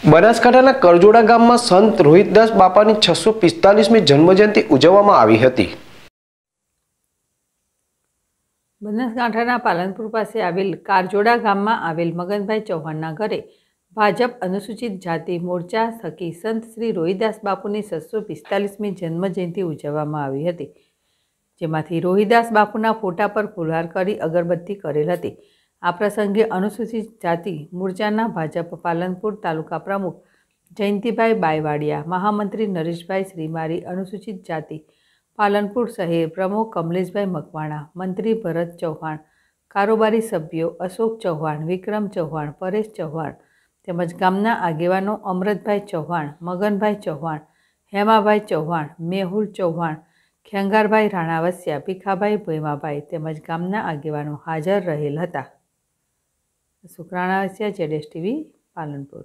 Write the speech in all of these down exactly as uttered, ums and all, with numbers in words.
બનાસકાંઠાના કરજોડા ગામમાં સંત રોહિતદાસ બાપાની છસો પિસ્તાલીસમી જન્મજયંતિ ઉજવવામાં આવી હતી। બનાસકાંઠાના પાલનપુર પાસે આવેલ કારજોડા ગામમાં આવેલ મગનભાઈ ચૌહાણના ઘરે ભાજપ અનુસૂચિત જાતિ મોરચા થકી સંત શ્રી રોહિદાસ બાપુની છસો પિસ્તાલીસમી જન્મજયંતિ ઉજવવામાં આવી હતી, જેમાંથી રોહિદાસ બાપુના ફોટા પર ફુલહાર કરી અગરબત્તી કરેલ હતી। આ પ્રસંગે અનુસૂચિત જાતિ મોરચાના ભાજપ પાલનપુર તાલુકા પ્રમુખ જયંતિભાઈ બાયવાડિયા, મહામંત્રી નરેશભાઈ શ્રીમારી, અનુસૂચિત જાતિ પાલનપુર શહેર પ્રમુખ કમલેશભાઈ મકવાણા, મંત્રી ભરત ચૌહાણ, કારોબારી સભ્યો અશોક ચૌહાણ, વિક્રમ ચૌહાણ, પરેશ ચૌહાણ તેમજ ગામના આગેવાનો અમૃતભાઈ ચૌહાણ, મગનભાઈ ચૌહાણ, હેમાભાઈ ચૌહાણ, મેહુલ ચૌહાણ, ખેંગારભાઈ રાણાવસિયા, ભીખાભાઈ ભોયમાભાઈ તેમજ ગામના આગેવાનો હાજર રહેલ હતા। સુકરાણાવસિયા, જેડેશ TV, Palanpur.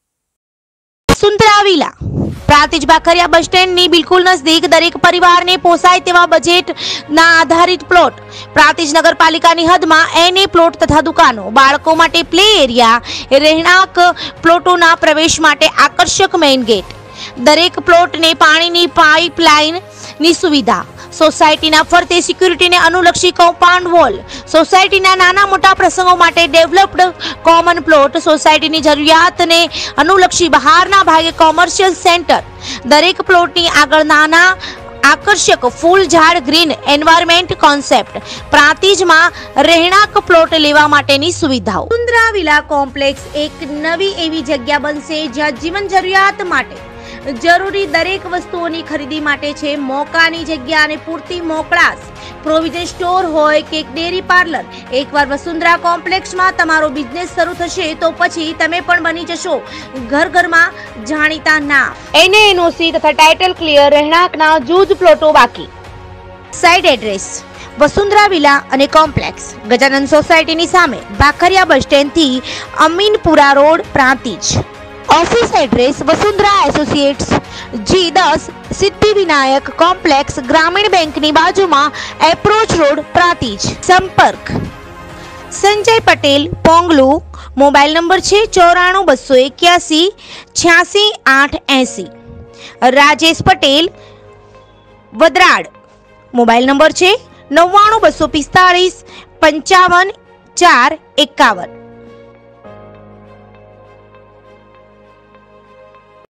Vasundhara villa Prantij Bakhariya bus સ્ટેન્ડની બિલકુલ નજદીક દરેક પરિવારને પોસાય તેવા બજેટના આધારિત પ્લોટ, પ્રાંતિજ નગરપાલિકાની હદમાં એને પ્લોટ તથા દુકાનો, બાળકો માટે પ્લે એરિયા, રહેણાંક પ્લોટોના પ્રવેશ માટે આકર્ષક મેઇન ગેટ, દરેક પ્લોટને પાણીની પાઇપલાઇનની સુવિધા, સોસાયટીના ફરતે સિક્યુરિટીને અનુલક્ષી કમ્પાઉન્ડ વોલ, સોસાયટીના નાના મોટા પ્રસંગો માટે ડેવલપ્ડ કોમન પ્લોટ, સોસાયટીની જરૂરિયાતને અનુલક્ષી બહારના ભાગે કોમર્શિયલ સેન્ટર, દરેક પ્લોટની આગળ નાના આકર્ષક ફૂલ ઝાડ ગ્રીન એન્વાયરમેન્ટ કોન્સેપ્ટ, પ્રાંતિજમાં રહેણાંક પ્લોટ લેવા માટેની સુવિધાઓ। વસુંધરા વિલા કોમ્પ્લેક્સ એક નવી એવી જગ્યા બનશે જ્યાં જીવન જરૂરિયાત માટે જરૂરી દરેક વસ્તુઓની ખરીદી માટે છે મોકાની જગ્યા અને પૂરતી મોકળાશ, પ્રોવિઝન સ્ટોર હોય કે ડેરી પાર્લર। એકવાર વસુંધરા કોમ્પ્લેક્સમાં તમારો બિઝનેસ શરૂ થશે તો પછી તમે પણ બની જશો ઘર ઘરમાં જાણીતા નામ। એને એનઓસી તથા ટાઇટલ ક્લિયર રહેણાંકના જૂજ પ્લોટો બાકી। સાઇટ એડ્રેસ વસુંધરા વિલા અને કોમ્પ્લેક્સ, ગજાનંદ સોસાયટીની સામે, ભાખરિયા બસ સ્ટેન્ડથી Aminpura road, Prantij. Office address Vasundhara associates G दस सिद्धि विनायक कॉम्प्लेक्स, ग्रामीण बैंक ની બાજુમાં, એપ્રોચ રોડ, પ્રાંતિજ। સંપર્ક સંજય પટેલ, પોંગલુ, મોબાઈલ નંબર છે ચોરાણું બસો એક્યાસી છ્યાસી આઠ એસી। રાજેશ પટેલ, વદરાડ, મોબાઈલ નંબર છે નવ્વાણું બસો પિસ્તાળીસ પંચાવન ચાર એકાવન।